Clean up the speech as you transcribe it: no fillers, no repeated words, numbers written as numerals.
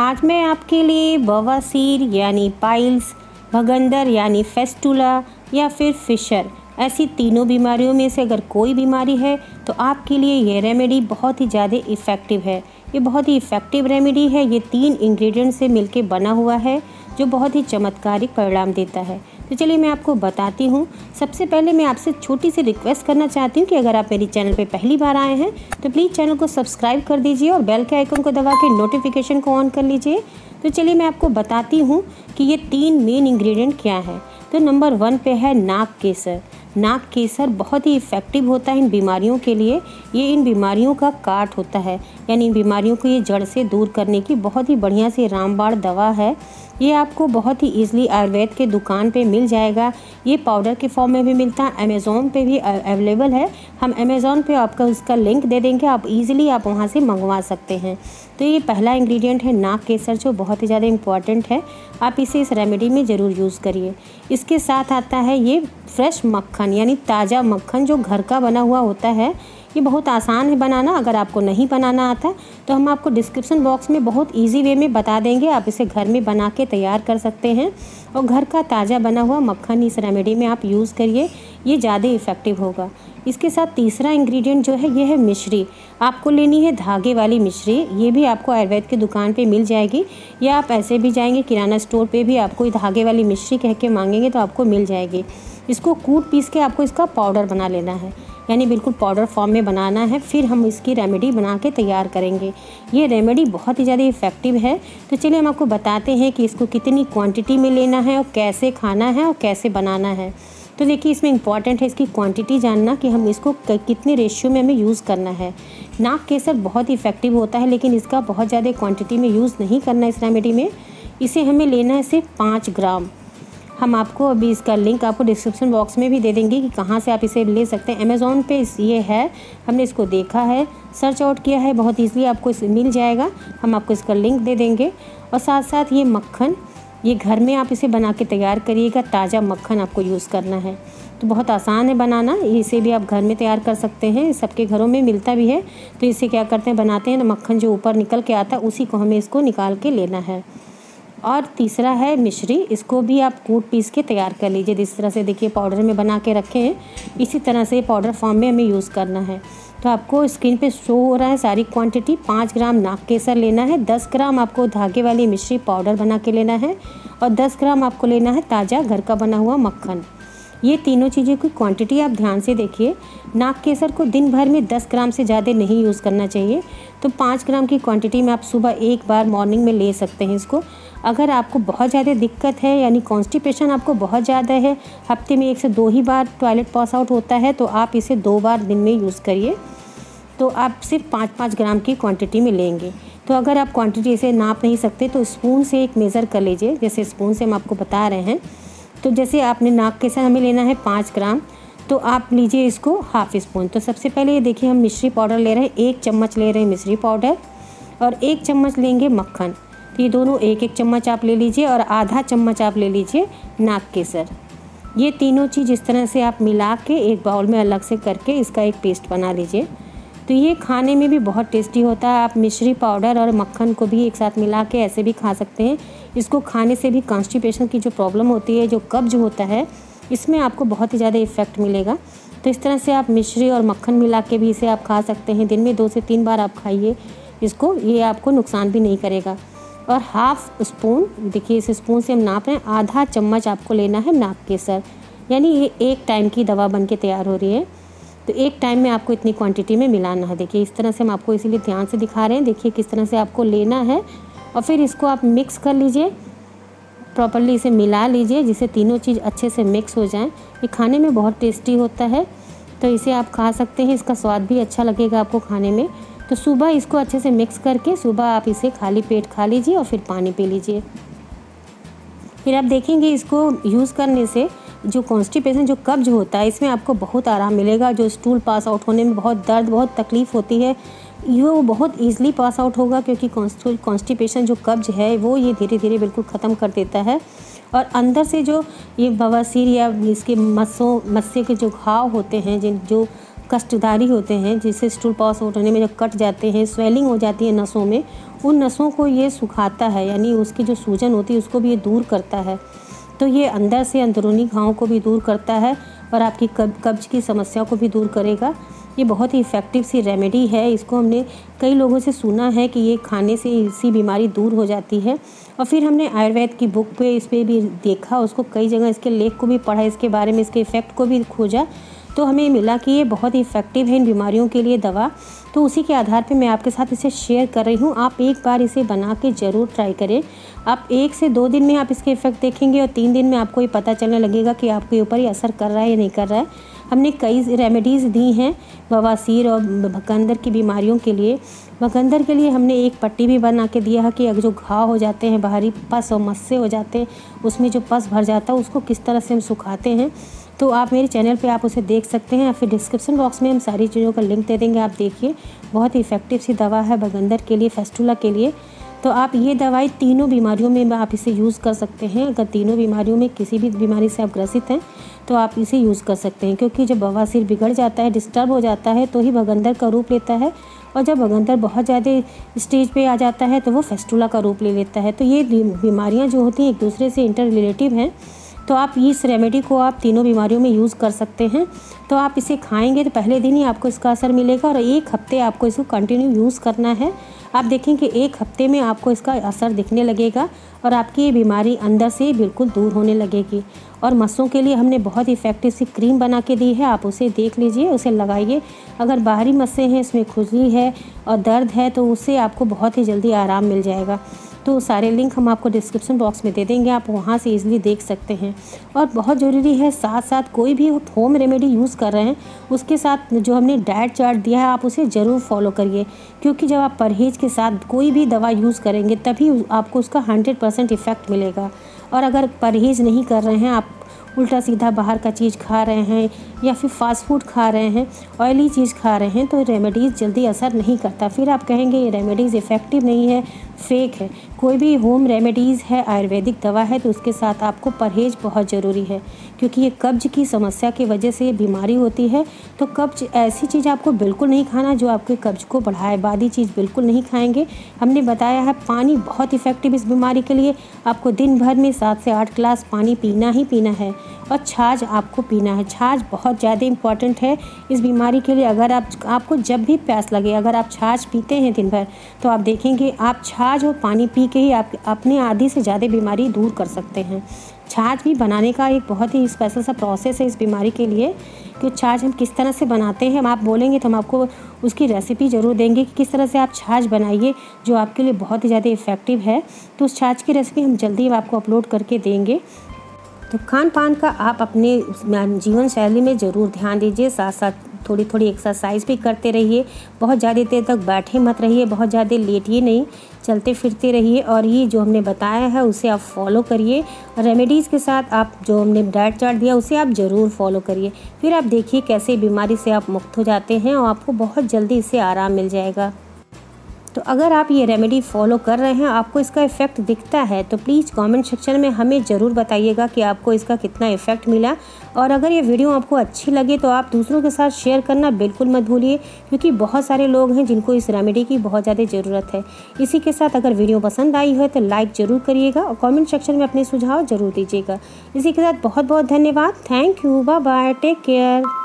आज मैं आपके लिए बवासीर यानी पाइल्स, भगंदर यानी फेस्टुला या फिर फिशर, ऐसी तीनों बीमारियों में से अगर कोई बीमारी है तो आपके लिए ये रेमेडी बहुत ही ज़्यादा इफ़ेक्टिव है। ये बहुत ही इफ़ेक्टिव रेमेडी है। ये 3 इंग्रेडिएंट से मिलके बना हुआ है जो बहुत ही चमत्कारिक परिणाम देता है। तो चलिए मैं आपको बताती हूँ। सबसे पहले मैं आपसे छोटी सी रिक्वेस्ट करना चाहती हूँ कि अगर आप मेरी चैनल पे पहली बार आए हैं तो प्लीज़ चैनल को सब्सक्राइब कर दीजिए और बेल के आइकन को दबा के नोटिफिकेशन को ऑन कर लीजिए। तो चलिए मैं आपको बताती हूँ कि ये 3 मेन इंग्रेडिएंट क्या है। तो नंबर 1 पे है नाग केसर। नाग केसर बहुत ही इफ़ेक्टिव होता है इन बीमारियों के लिए। ये इन बीमारियों का काट होता है, यानी इन बीमारियों को ये जड़ से दूर करने की बहुत ही बढ़िया सी रामबाण दवा है। ये आपको बहुत ही ईजिली आयुर्वेद के दुकान पे मिल जाएगा। ये पाउडर के फॉर्म में भी मिलता है, अमेज़ॉन पे भी अवेलेबल है। हम अमेज़ॉन पे आपका उसका लिंक दे देंगे, आप ईजिली आप वहाँ से मंगवा सकते हैं। तो ये पहला इंग्रेडिएंट है नाग केसर, जो बहुत ही ज़्यादा इम्पॉर्टेंट है। आप इसे इस रेमेडी में ज़रूर यूज़ करिए। इसके साथ आता है ये फ्रेश मक्खन, यानी ताज़ा मक्खन जो घर का बना हुआ होता है। ये बहुत आसान है बनाना। अगर आपको नहीं बनाना आता तो हम आपको डिस्क्रिप्शन बॉक्स में बहुत इजी वे में बता देंगे, आप इसे घर में बना के तैयार कर सकते हैं। और घर का ताज़ा बना हुआ मक्खन इस रेमेडी में आप यूज़ करिए, ये ज़्यादा इफ़ेक्टिव होगा। इसके साथ तीसरा इंग्रेडिएंट जो है ये है मिश्री। आपको लेनी है धागे वाली मिश्री। ये भी आपको आयुर्वेद की दुकान पे मिल जाएगी, या आप ऐसे भी जाएंगे किराना स्टोर पे भी आपको धागे वाली मिश्री कह के मांगेंगे तो आपको मिल जाएगी। इसको कूट पीस के आपको इसका पाउडर बना लेना है, यानी बिल्कुल पाउडर फॉर्म में बनाना है। फिर हम इसकी रेमेडी बना के तैयार करेंगे। ये रेमेडी बहुत ही ज़्यादा इफ़ेक्टिव है। तो चलिए हम आपको बताते हैं कि इसको कितनी क्वांटिटी में लेना है और कैसे खाना है और कैसे बनाना है। तो देखिए, इसमें इम्पॉर्टेंट है इसकी क्वांटिटी जानना कि हम इसको कितने रेशियो में हमें यूज़ करना है। नाग केसर बहुत इफ़ेक्टिव होता है, लेकिन इसका बहुत ज़्यादा क्वांटिटी में यूज़ नहीं करना इस रेमेडी में। इसे हमें लेना है सिर्फ 5 ग्राम। हम आपको अभी इसका लिंक आपको डिस्क्रिप्शन बॉक्स में भी दे देंगे कि कहाँ से आप इसे ले सकते हैं। अमेज़ॉन पे ये है, हमने इसको देखा है, सर्च आउट किया है, बहुत ईजिली आपको इसे मिल जाएगा। हम आपको इसका लिंक दे देंगे। और साथ साथ ये मक्खन, ये घर में आप इसे बना के तैयार करिएगा। ताज़ा मक्खन आपको यूज़ करना है, तो बहुत आसान है बनाना। इसे भी आप घर में तैयार कर सकते हैं, सबके घरों में मिलता भी है। तो इसे क्या करते हैं, बनाते हैं तो मक्खन जो ऊपर निकल के आता है उसी को हमें इसको निकाल के लेना है। और तीसरा है मिश्री। इसको भी आप कूट पीस के तैयार कर लीजिए। जिस तरह से देखिए पाउडर में बना के रखे हैं, इसी तरह से पाउडर फॉर्म में हमें यूज़ करना है। तो आपको स्क्रीन पे शो हो रहा है सारी क्वांटिटी। 5 ग्राम नाग केसर लेना है, 10 ग्राम आपको धागे वाली मिश्री पाउडर बना के लेना है, और 10 ग्राम आपको लेना है ताज़ा घर का बना हुआ मक्खन। ये तीनों चीज़ों की क्वांटिटी आप ध्यान से देखिए। नाग केसर को दिन भर में 10 ग्राम से ज़्यादा नहीं यूज़ करना चाहिए। तो 5 ग्राम की क्वांटिटी में आप सुबह एक बार मॉर्निंग में ले सकते हैं इसको। अगर आपको बहुत ज़्यादा दिक्कत है, यानी कॉन्स्टिपेशन आपको बहुत ज़्यादा है, हफ्ते में 1 से 2 ही बार टॉयलेट पास आउट होता है, तो आप इसे 2 बार दिन में यूज़ करिए। तो आप सिर्फ 5-5 ग्राम की क्वांटिटी में लेंगे। तो अगर आप क्वांटिटी इसे नाप नहीं सकते तो स्पून से एक मेज़र कर लीजिए, जैसे स्पून से हम आपको बता रहे हैं। तो जैसे आपने नाग केसर हमें लेना है 5 ग्राम, तो आप लीजिए इसको हाफ स्पून। तो सबसे पहले ये देखिए हम मिश्री पाउडर ले रहे हैं, 1 चम्मच ले रहे हैं मिश्री पाउडर, और 1 चम्मच लेंगे मक्खन। तो ये दोनों 1-1 चम्मच आप ले लीजिए, और आधा चम्मच आप ले लीजिए नाग केसर। ये तीनों चीज़ इस तरह से आप मिला के एक बाउल में अलग से करके इसका एक पेस्ट बना लीजिए। तो ये खाने में भी बहुत टेस्टी होता है। आप मिश्री पाउडर और मक्खन को भी एक साथ मिला के ऐसे भी खा सकते हैं। इसको खाने से भी कॉन्स्टिपेशन की जो प्रॉब्लम होती है, जो कब्ज होता है, इसमें आपको बहुत ही ज़्यादा इफ़ेक्ट मिलेगा। तो इस तरह से आप मिश्री और मक्खन मिला के भी इसे आप खा सकते हैं। दिन में 2 से 3 बार आप खाइए इसको, ये आपको नुकसान भी नहीं करेगा। और हाफ स्पून, देखिए इस स्पून से हम नाप रहे हैं, आधा चम्मच आपको लेना है नाग केसर, यानी ये 1 टाइम की दवा बन के तैयार हो रही है। तो 1 टाइम में आपको इतनी क्वांटिटी में मिलाना है। देखिए इस तरह से हम आपको इसीलिए ध्यान से दिखा रहे हैं। देखिए किस तरह से आपको लेना है, और फिर इसको आप मिक्स कर लीजिए, प्रॉपर्ली इसे मिला लीजिए जिससे तीनों चीज़ अच्छे से मिक्स हो जाएं। ये खाने में बहुत टेस्टी होता है, तो इसे आप खा सकते हैं। इसका स्वाद भी अच्छा लगेगा आपको खाने में। तो सुबह इसको अच्छे से मिक्स करके सुबह आप इसे खाली पेट खा लीजिए और फिर पानी पी लीजिए। फिर आप देखेंगे इसको यूज़ करने से जो कॉन्स्टिपेशन, जो कब्ज होता है, इसमें आपको बहुत आराम मिलेगा। जो स्टूल पास आउट होने में बहुत दर्द, बहुत तकलीफ़ होती है, वो बहुत ईजिली पास आउट होगा, क्योंकि कॉन्स्टिपेशन जो कब्ज है वो ये धीरे धीरे बिल्कुल ख़त्म कर देता है। और अंदर से जो ये बवासीर या इसके मस्से के जो घाव होते हैं, जो कष्टधारी होते हैं, जिससे स्टूल पास आउट होने में जो कट जाते हैं, स्वेलिंग हो जाती है नसों में, उन नसों को ये सुखाता है, यानी उसकी जो सूजन होती है उसको भी ये दूर करता है। तो ये अंदर से अंदरूनी घावों को भी दूर करता है और आपकी कब्ज की समस्या को भी दूर करेगा। ये बहुत ही इफ़ेक्टिव सी रेमेडी है। इसको हमने कई लोगों से सुना है कि ये खाने से इसी बीमारी दूर हो जाती है। और फिर हमने आयुर्वेद की बुक पे इस पे भी देखा, उसको कई जगह इसके लेख को भी पढ़ा, इसके बारे में इसके इफ़ेक्ट को भी खोजा, तो हमें मिला कि ये बहुत ही इफ़ेक्टिव है इन बीमारियों के लिए दवा। तो उसी के आधार पे मैं आपके साथ इसे शेयर कर रही हूँ। आप एक बार इसे बना के ज़रूर ट्राई करें। आप 1 से 2 दिन में आप इसके इफ़ेक्ट देखेंगे और 3 दिन में आपको ये पता चलने लगेगा कि आपके ऊपर ये असर कर रहा है या नहीं कर रहा है। हमने कई रेमेडीज़ दी हैं बवासीर और भगंदर की बीमारियों के लिए। भगंदर के लिए हमने एक पट्टी भी बना के दिया है कि अगर जो घाव हो जाते हैं, बाहरी पस और मस्से हो जाते हैं, उसमें जो पस भर जाता है उसको किस तरह से हम सुखाते हैं। तो आप मेरे चैनल पे आप उसे देख सकते हैं या फिर डिस्क्रिप्शन बॉक्स में हम सारी चीज़ों का लिंक दे देंगे। आप देखिए, बहुत ही इफ़ेक्टिव सी दवा है भगंदर के लिए, फेस्टुला के लिए। तो आप ये दवाई तीनों बीमारियों में आप इसे यूज़ कर सकते हैं। अगर तीनों बीमारियों में किसी भी बीमारी से आप ग्रसित हैं तो आप इसे यूज़ कर सकते हैं, क्योंकि जब बवासीर बिगड़ जाता है, डिस्टर्ब हो जाता है, तो ही भगंदर का रूप लेता है। और जब भगंदर बहुत ज़्यादा स्टेज पे आ जाता है तो वो फेस्टुला का रूप ले लेता है। तो ये बीमारियाँ जो होती हैं एक दूसरे से इंटर रिलेटिव हैं। तो आप इस रेमेडी को आप तीनों बीमारियों में यूज़ कर सकते हैं। तो आप इसे खाएंगे तो पहले दिन ही आपको इसका असर मिलेगा और 1 हफ्ते आपको इसको कंटिन्यू यूज़ करना है। आप देखें कि 1 हफ्ते में आपको इसका असर दिखने लगेगा और आपकी ये बीमारी अंदर से बिल्कुल दूर होने लगेगी। और मस्सों के लिए हमने बहुत इफ़ेक्टिव सी क्रीम बना के दी है, आप उसे देख लीजिए, उसे लगाइए। अगर बाहरी मस्से हैं, इसमें खुजली है और दर्द है, तो उससे आपको बहुत ही जल्दी आराम मिल जाएगा। तो सारे लिंक हम आपको डिस्क्रिप्शन बॉक्स में दे देंगे, आप वहाँ से ईज़िली देख सकते हैं। और बहुत ज़रूरी है, साथ साथ कोई भी होम रेमेडी यूज़ कर रहे हैं उसके साथ जो हमने डाइट चार्ट दिया है आप उसे ज़रूर फॉलो करिए, क्योंकि जब आप परहेज़ के साथ कोई भी दवा यूज़ करेंगे तभी आपको उसका 100% इफ़ेक्ट मिलेगा। और अगर परहेज़ नहीं कर रहे हैं, आप उल्टा सीधा बाहर का चीज़ खा रहे हैं या फिर फास्ट फूड खा रहे हैं, ऑयली चीज़ खा रहे हैं, तो रेमेडीज़ जल्दी असर नहीं करता। फिर आप कहेंगे ये रेमेडीज़ इफ़ेक्टिव नहीं है, फेक है। कोई भी होम रेमेडीज़ है, आयुर्वेदिक दवा है, तो उसके साथ आपको परहेज़ बहुत ज़रूरी है, क्योंकि ये कब्ज की समस्या की वजह से ये बीमारी होती है। तो कब्ज ऐसी चीज़ आपको बिल्कुल नहीं खाना जो आपके कब्ज को बढ़ाए, बादी चीज़ बिल्कुल नहीं खाएंगे। हमने बताया है पानी बहुत इफ़ेक्टिव इस बीमारी के लिए। आपको दिन भर में 7 से 8 गिलास पानी पीना ही पीना है और छाछ आपको पीना है। छाछ बहुत ज़्यादा इम्पॉर्टेंट है इस बीमारी के लिए। अगर आपको जब भी प्यास लगे, अगर आप छाछ पीते हैं दिन भर, तो आप देखेंगे आप छाछ और पानी पी के ही आप अपने आधी से ज़्यादा बीमारी दूर कर सकते हैं। छाछ भी बनाने का एक बहुत ही स्पेशल सा प्रोसेस है इस बीमारी के लिए, कि छाछ हम किस तरह से बनाते हैं। हम आप बोलेंगे तो हम आपको उसकी रेसिपी ज़रूर देंगे कि किस तरह से आप छाछ बनाइए जो आपके लिए बहुत ही ज़्यादा इफ़ेक्टिव है। तो उस छाछ की रेसिपी हम जल्दी आपको अपलोड करके देंगे। तो खान पान का आप अपने जीवन शैली में ज़रूर ध्यान दीजिए, साथ साथ थोड़ी थोड़ी एक्सरसाइज भी करते रहिए। बहुत ज़्यादा देर तक बैठे मत रहिए, बहुत ज़्यादा लेटिए नहीं, चलते फिरते रहिए। और ये जो हमने बताया है उसे आप फॉलो करिए। रेमेडीज़ के साथ आप जो हमने डाइट चार्ट दिया उसे आप ज़रूर फॉलो करिए। फिर आप देखिए कैसे बीमारी से आप मुक्त हो जाते हैं और आपको बहुत जल्दी इससे आराम मिल जाएगा। तो अगर आप ये रेमेडी फॉलो कर रहे हैं, आपको इसका इफ़ेक्ट दिखता है, तो प्लीज़ कमेंट सेक्शन में हमें ज़रूर बताइएगा कि आपको इसका कितना इफ़ेक्ट मिला। और अगर ये वीडियो आपको अच्छी लगे तो आप दूसरों के साथ शेयर करना बिल्कुल मत भूलिए, क्योंकि बहुत सारे लोग हैं जिनको इस रेमेडी की बहुत ज़्यादा ज़रूरत है। इसी के साथ अगर वीडियो पसंद आई है तो लाइक ज़रूर करिएगा और कमेंट सेक्शन में अपने सुझाव ज़रूर दीजिएगा। इसी के साथ बहुत बहुत धन्यवाद। Thank you, bye bye, take care.